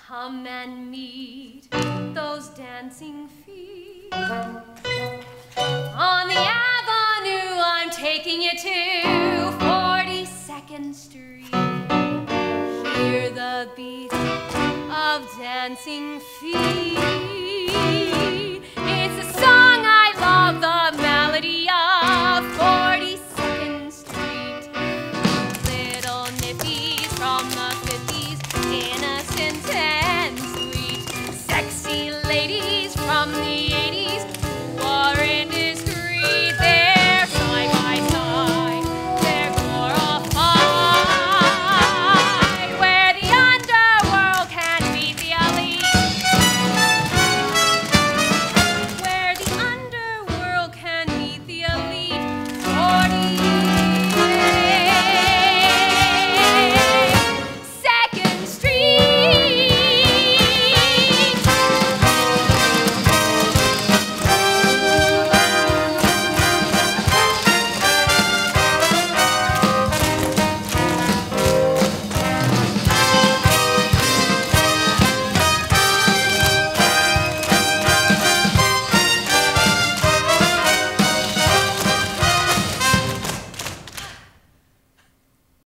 Come and meet those dancing feet. On the avenue, I'm taking you to 42nd Street. Hear the beat of dancing feet.